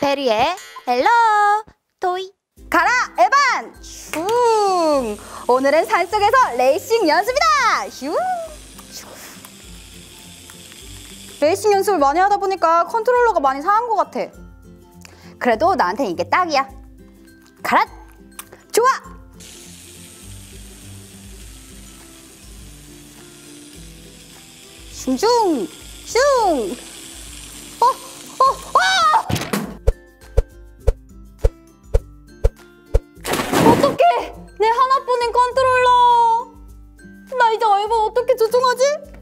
베리의 헬로 토이. 가라 에반! 슝! 오늘은 산속에서 레이싱 연습이다! 슝! 레이싱 연습을 많이 하다 보니까 컨트롤러가 많이 상한 것 같아. 그래도 나한테 이게 딱이야. 가라! 좋아! 슝슝! 슝! 어떡해! 내 하나뿐인 컨트롤러! 나 이제 에반 어떻게 조종하지?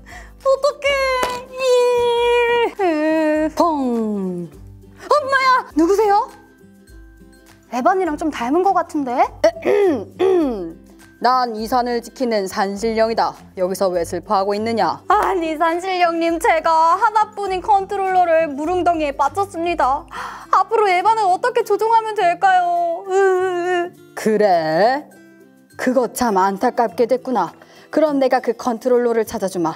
어떡해! 펑! 엄마야! 누구세요? 에반이랑 좀 닮은 것 같은데? 난 이 산을 지키는 산신령이다. 여기서 왜 슬퍼하고 있느냐? 아니 산신령님, 제가 하나뿐인 컨트롤러를 무릉덩이에 빠졌습니다. 앞으로 에반은 어떻게 조종하면 될까요? 그래? 그거 참 안타깝게 됐구나. 그럼 내가 그 컨트롤러를 찾아주마.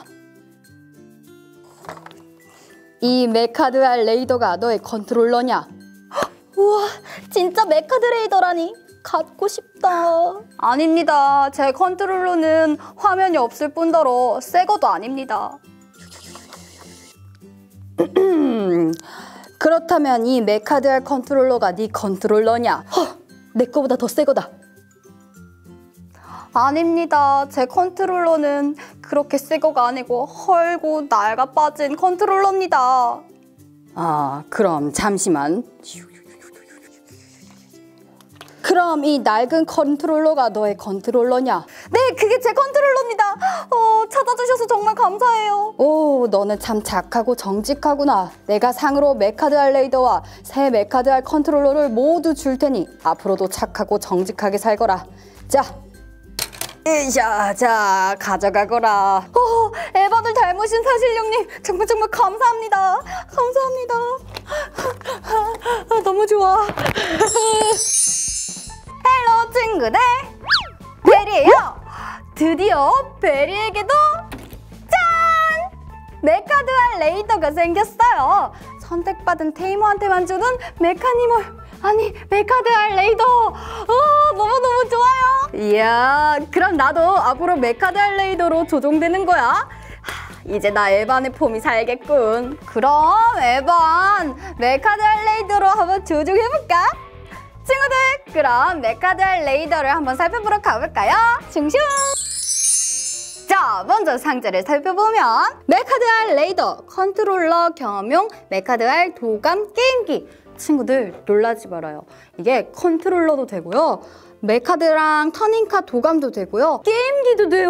이 메카드알 레이더가 너의 컨트롤러냐? 우와, 진짜 메카드 레이더라니. 갖고 싶다. 아닙니다. 제 컨트롤러는 화면이 없을 뿐더러 새 것도 아닙니다. 그렇다면 이 메카드알 컨트롤러가 네 컨트롤러냐? 내 거보다 더 새 거다. 아닙니다. 제 컨트롤러는 그렇게 새 거가 아니고 헐고 낡아 빠진 컨트롤러입니다. 아, 그럼 잠시만. 그럼 이 낡은 컨트롤러가 너의 컨트롤러냐? 네, 그게 제 컨트롤러입니다. 찾아주셔서 정말 감사해요. 오, 너는 참 착하고 정직하구나. 내가 상으로 메카드알 레이더와 새 메카드알 컨트롤러를 모두 줄 테니 앞으로도 착하고 정직하게 살거라. 자, 자, 가져가거라. 에반을 닮으신 산신령님, 정말 감사합니다. 감사합니다. 너무 좋아. 헬로 친구들, 베리예요. 드디어 베리에게도 짠! 메카드알 레이더가 생겼어요. 선택받은 테이머한테만 주는 메카니멀, 아니 메카드알 레이더. 너무너무 좋아요. 이야, 그럼 나도 앞으로 메카드알 레이더로 조종되는 거야. 이제 나 에반의 폼이 살겠군. 그럼 에반, 메카드알 레이더로 한번 조종해볼까? 친구들, 그럼 메카드알 레이더를 한번 살펴보러 가볼까요? 슝슝! 자, 먼저 상자를 살펴보면 메카드알 레이더, 컨트롤러 경험용 메카드알 도감 게임기. 친구들, 놀라지 말아요. 이게 컨트롤러도 되고요, 메카드랑 터닝카 도감도 되고요, 게임기도 돼요.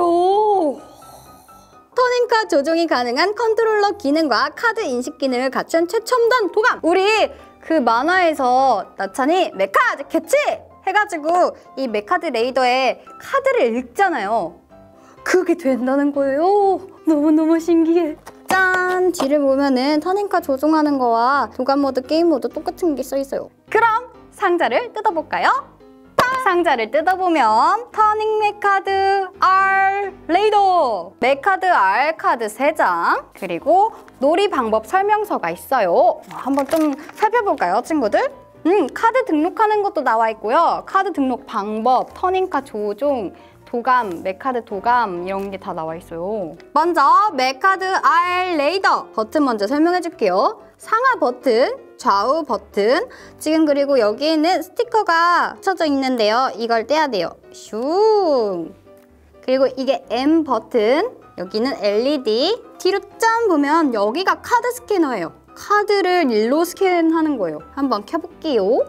터닝카 조종이 가능한 컨트롤러 기능과 카드 인식 기능을 갖춘 최첨단 도감. 우리 그 만화에서 나찬이 메카드 캐치 해가지고 이 메카드 레이더에 카드를 읽잖아요. 그게 된다는 거예요. 너무너무 신기해. 짠! 뒤를 보면은 터닝카 조종하는 거와 도감 모드, 게임 모드 똑같은 게 써있어요. 그럼 상자를 뜯어볼까요? 상자를 뜯어보면 터닝 메카드 R 레이더, 메카드 R 카드 3장, 그리고 놀이 방법 설명서가 있어요. 한번 좀 살펴볼까요, 친구들? 카드 등록하는 것도 나와 있고요. 카드 등록 방법, 터닝카 조종, 도감, 메카드 도감 이런 게 다 나와 있어요. 먼저 메카드 R 레이더 버튼 먼저 설명해 줄게요. 상하 버튼, 좌우 버튼, 지금 그리고 여기에는 스티커가 붙여져 있는데요. 이걸 떼야 돼요. 슝! 그리고 이게 M 버튼, 여기는 LED. 뒤로 짠 보면 여기가 카드 스캐너예요. 카드를 일로 스캔하는 거예요. 한번 켜볼게요. 오!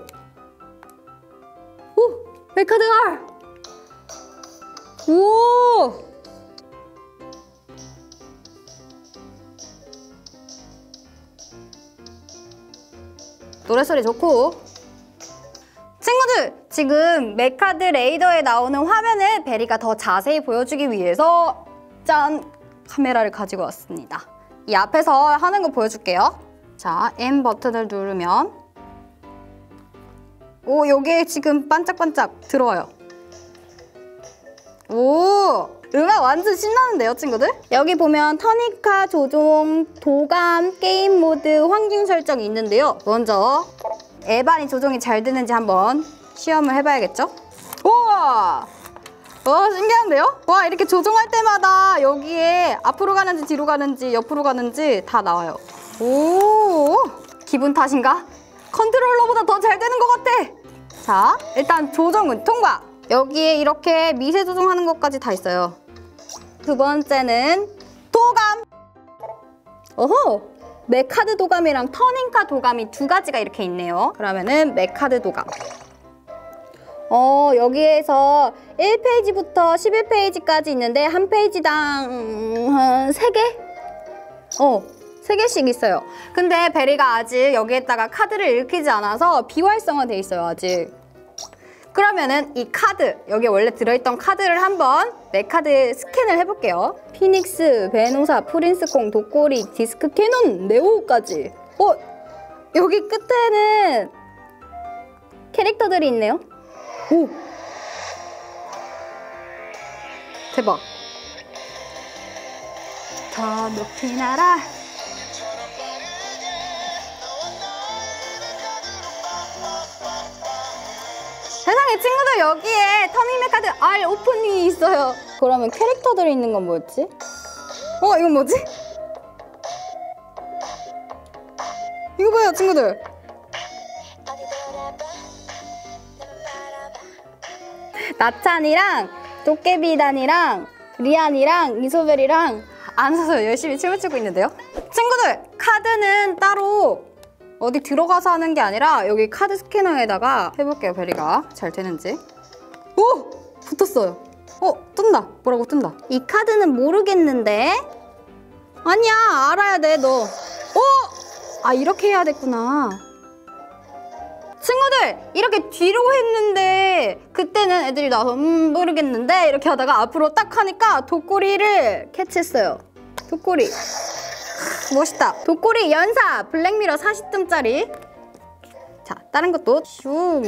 메카드 R! 오! 노래소리 좋고. 친구들, 지금 메카드 레이더에 나오는 화면을 베리가 더 자세히 보여주기 위해서 짠! 카메라를 가지고 왔습니다. 이 앞에서 하는 거 보여줄게요. 자, M 버튼을 누르면 오, 여기에 지금 반짝반짝 들어와요. 오! 음악 완전 신나는데요, 친구들? 여기 보면 터닝카 조종, 도감, 게임 모드, 환경 설정이 있는데요. 먼저 에반이 조종이 잘 되는지 한번 시험을 해봐야겠죠? 우와! 와, 신기한데요? 와, 이렇게 조종할 때마다 여기에 앞으로 가는지 뒤로 가는지 옆으로 가는지 다 나와요. 오, 기분 탓인가? 컨트롤러보다 더 잘 되는 것 같아. 자, 일단 조종은 통과. 여기에 이렇게 미세 조종하는 것까지 다 있어요. 두 번째는 도감. 오호, 메카드 도감이랑 터닝카 도감이 두 가지가 이렇게 있네요. 그러면은 메카드 도감. 여기에서 1페이지부터 11페이지까지 있는데 한 페이지당 한 3개? 3개씩 있어요. 근데 베리가 아직 여기에다가 카드를 읽히지 않아서 비활성화돼 있어요, 아직. 그러면은 이 카드, 여기 원래 들어있던 카드를 한번 메카드 스캔을 해볼게요. 피닉스, 베노사, 프린스콩, 독고리, 디스크 캐논, 네오까지. 여기 끝에는 캐릭터들이 있네요. 오! 대박. 더 높이 날아. 세상에, 친구들, 여기에 터닝 메카드 R 오프닝이 있어요. 그러면 캐릭터들이 있는 건 뭐였지? 이건 뭐지? 이거 봐요, 친구들. 나찬이랑 도깨비단이랑 리안이랑 이소벨이랑 앉아서 열심히 춤을 추고 있는데요. 친구들, 카드는 따로 어디 들어가서 하는 게 아니라 여기 카드 스캐너에다가 해볼게요. 베리가 잘 되는지. 오! 붙었어요. 뜬다. 뭐라고 뜬다. 이 카드는 모르겠는데? 아니야, 알아야 돼, 너. 이렇게 해야 됐구나. 친구들, 이렇게 뒤로 했는데 그때는 애들이 나와서 모르겠는데 이렇게 하다가 앞으로 딱 하니까 독고리를 캐치했어요. 독고리. 멋있다. 독고리 연사 블랙미러 40등짜리. 자, 다른 것도 슝.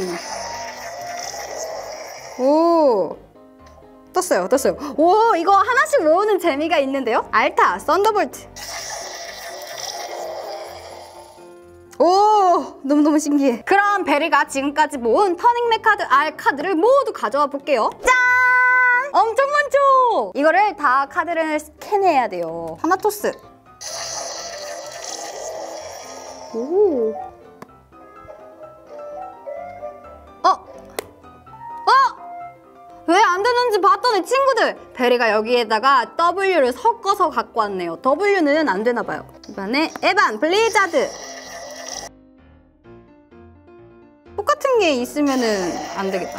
오, 떴어요. 오, 이거 하나씩 모으는 재미가 있는데요. 알타, 썬더볼트. 오, 너무너무 신기해. 그럼 베리가 지금까지 모은 터닝 메카드 R 카드를 모두 가져와 볼게요. 짠! 엄청 많죠? 이거를 다 카드를 스캔해야 돼요. 타나토스. 오. 왜 안 되는지 봤더니 친구들, 베리가 여기에다가 W를 섞어서 갖고 왔네요. W는 안 되나 봐요. 이번에 에반, 블리자드. 똑같은 게 있으면은 안 되겠다.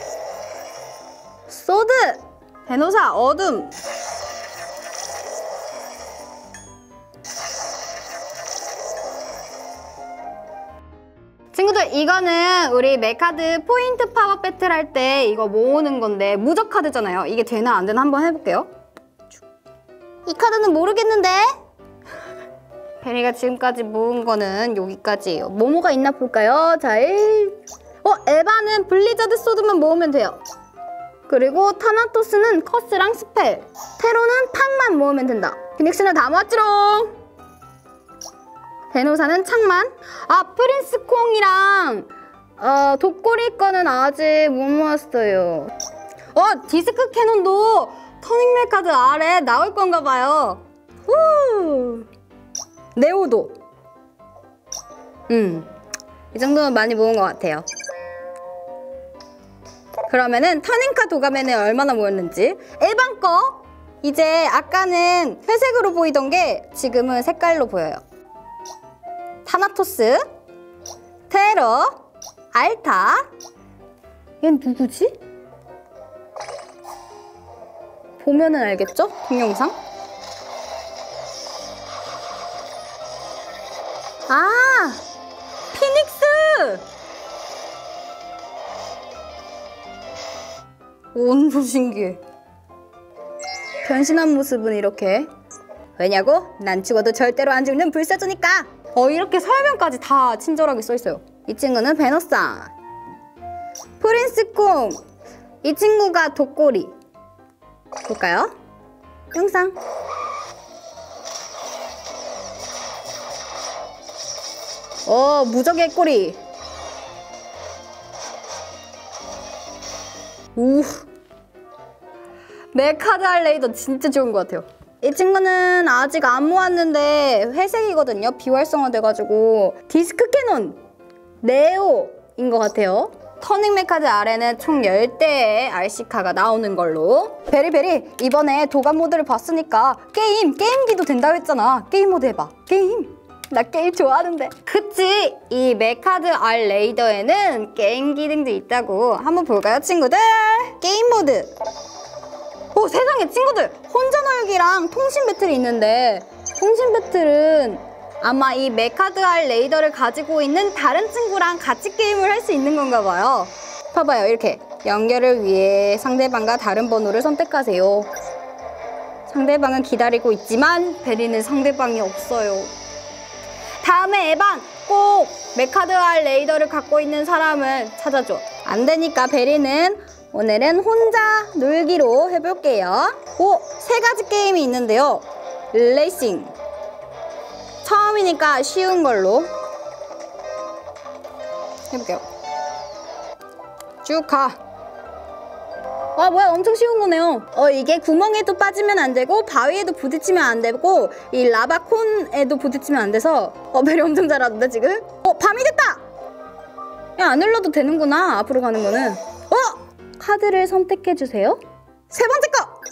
소드, 베노사, 어둠. 친구들, 이거는 우리 메카드 포인트 파워 배틀 할 때 이거 모으는 건데 무적 카드잖아요. 이게 되나 안 되나 한번 해볼게요. 이 카드는 모르겠는데? 베리가 지금까지 모은 거는 여기까지예요. 뭐뭐가 있나 볼까요? 자, 에바는 블리자드 소드만 모으면 돼요. 그리고 타나토스는 커스랑 스펠, 테로는 팍만 모으면 된다. 피닉스는 다 모았지롱. 베노사는 창만. 프린스콩이랑 독고리 거는 아직 못 모았어요. 디스크 캐논도 터닝 메카드 아래 나올 건가 봐요. 후. 네오도. 이 정도면 많이 모은 것 같아요. 그러면은 터닝카 도감에는 얼마나 모였는지. 에반 거 이제 아까는 회색으로 보이던 게 지금은 색깔로 보여요. 타나토스, 테러, 알타. 얘는 누구지? 보면은 알겠죠? 동영상. 피닉스! 완전 신기해. 변신한 모습은 이렇게. 왜냐고? 난 죽어도 절대로 안 죽는 불사조니까. 이렇게 설명까지 다 친절하게 써있어요. 이 친구는 베너사, 프린스콩. 이 친구가 독고리. 볼까요? 영상. 무적의 꼬리. 오, 메카드알 레이더 진짜 좋은 것 같아요. 이 친구는 아직 안 모았는데 회색이거든요. 비활성화돼가지고 디스크 캐논 네오인 것 같아요. 터닝 메카드 아래는 총 10대의 RC카가 나오는 걸로. 베리베리, 이번에 도감 모드를 봤으니까 게임기도 된다고 했잖아. 게임 모드 해봐. 게임. 나 게임 좋아하는데. 그치? 이 메카드 R 레이더에는 게임 기능도 있다고. 한번 볼까요, 친구들? 게임 모드. 오, 세상에, 친구들! 혼자 놀기랑 통신 배틀이 있는데, 통신 배틀은 아마 이 메카드 R 레이더를 가지고 있는 다른 친구랑 같이 게임을 할 수 있는 건가 봐요. 봐봐요, 이렇게. 연결을 위해 상대방과 다른 번호를 선택하세요. 상대방은 기다리고 있지만 베리는 상대방이 없어요. 다음에 에반, 꼭 메카드 R 레이더를 갖고 있는 사람을 찾아줘. 안 되니까 베리는 오늘은 혼자 놀기로 해볼게요. 오, 3가지 게임이 있는데요. 레이싱. 처음이니까 쉬운 걸로 해볼게요. 쭉 가. 아, 뭐야, 엄청 쉬운 거네요. 이게 구멍에도 빠지면 안 되고 바위에도 부딪히면 안 되고 이 라바콘에도 부딪히면 안 돼서 베리 엄청 잘하는데 지금? 밤이 됐다! 야, 안 눌러도 되는구나, 앞으로 가는 거는. 카드를 선택해주세요. 3번째 거!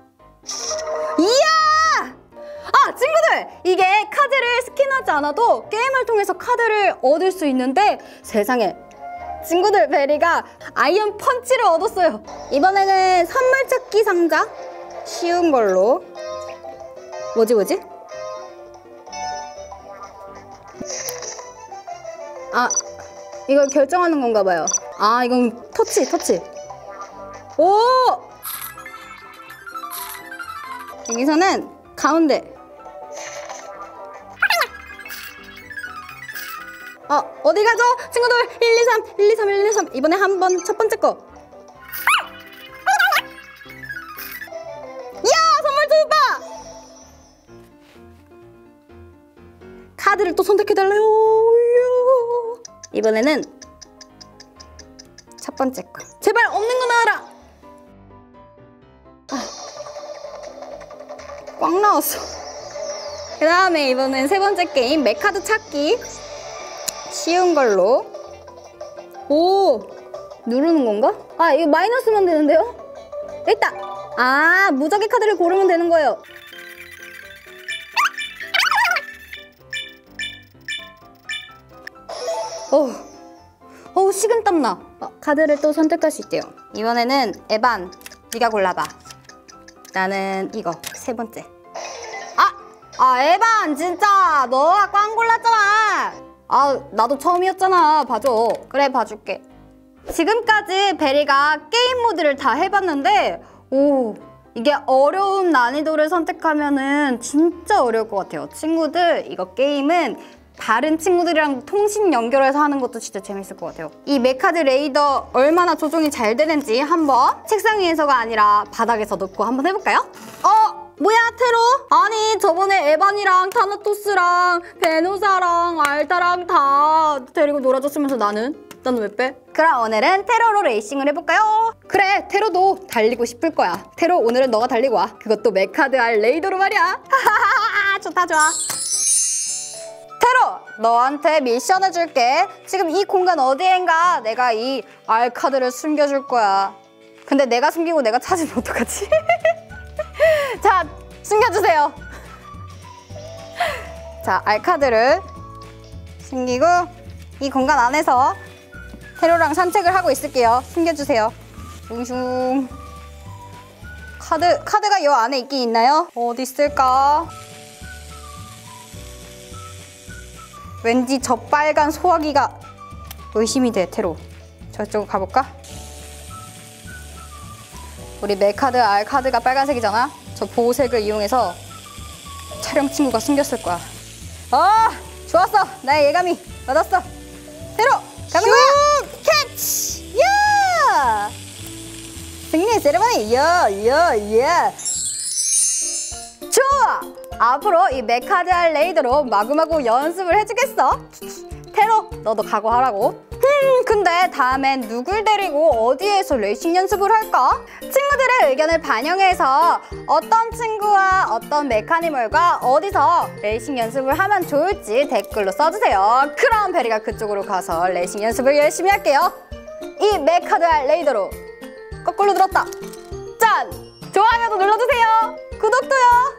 이야! 아, 친구들! 이게 카드를 스캔하지 않아도 게임을 통해서 카드를 얻을 수 있는데 세상에, 친구들, 베리가 아이언 펀치를 얻었어요. 이번에는 선물 찾기 상자. 쉬운 걸로. 뭐지? 아, 이걸 결정하는 건가 봐요. 아, 이건 터치. 오! 여기서는 가운데. 어디 가죠? 친구들, 1, 2, 3. 이번에 한 번, 첫 번째 거. 이야, 선물 투바! 카드를 또 선택해달래요. 이번에는 첫 번째 거. 제발 없는 거 나와라! 꽉 나왔어. 그 다음에 이번엔 3번째 게임, 메카드 찾기. 쉬운 걸로. 오, 누르는 건가? 아, 이거 마이너스만 되는데요? 됐다! 아, 무작위 카드를 고르면 되는 거예요. 식은땀 나. 카드를 또 선택할 수 있대요. 이번에는 에반, 네가 골라봐. 나는 이거, 3번째. 에반, 진짜 너가 꽝 골랐잖아. 나도 처음이었잖아. 봐줘. 그래, 봐줄게. 지금까지 베리가 게임 모드를 다 해봤는데 이게 어려운 난이도를 선택하면은 진짜 어려울 것 같아요. 친구들, 이거 게임은 다른 친구들이랑 통신 연결해서 하는 것도 진짜 재밌을 것 같아요. 이 메카드 레이더 얼마나 조종이 잘 되는지 한번 책상 위에서가 아니라 바닥에서 놓고 한번 해볼까요? 뭐야, 테로? 아니, 저번에 에반이랑 타나토스랑 베노사랑 알타랑 다 데리고 놀아줬으면서 나는 왜 빼? 그럼 오늘은 테로로 레이싱을 해볼까요? 그래, 테로도 달리고 싶을 거야. 테로, 오늘은 너가 달리고 와. 그것도 메카드 R 레이더로 말이야. 좋다, 좋아. 테로, 너한테 미션을 줄게. 지금 이 공간 어디엔가 내가 이 R 카드를 숨겨줄 거야. 근데 내가 숨기고 내가 찾으면 어떡하지? 자, 숨겨주세요. 자, R 카드를 숨기고 이 공간 안에서 테로랑 산책을 하고 있을게요. 숨겨주세요. 슝슝. 카드가 이 안에 있긴 있나요? 어디 있을까? 왠지 저 빨간 소화기가 의심이 돼, 테로. 저쪽으로 가볼까? 우리 메카드 R 카드가 빨간색이잖아? 저 보호색을 이용해서 촬영 친구가 숨겼을 거야. 좋았어. 나의 예감이 맞았어. 테로, 가는 거야! 캐치! 야! 승리의 세레머니! 야! 좋아! 앞으로 이 메카드 R 레이더로 마구마구 연습을 해주겠어. 테로, 너도 각오하라고. 근데 다음엔 누굴 데리고 어디에서 레이싱 연습을 할까? 친구들의 의견을 반영해서 어떤 친구와 어떤 메카니멀과 어디서 레이싱 연습을 하면 좋을지 댓글로 써주세요. 그럼 베리가 그쪽으로 가서 레이싱 연습을 열심히 할게요. 이 메카드알 레이더로 거꾸로 들었다. 짠! 좋아요도 눌러주세요. 구독도요.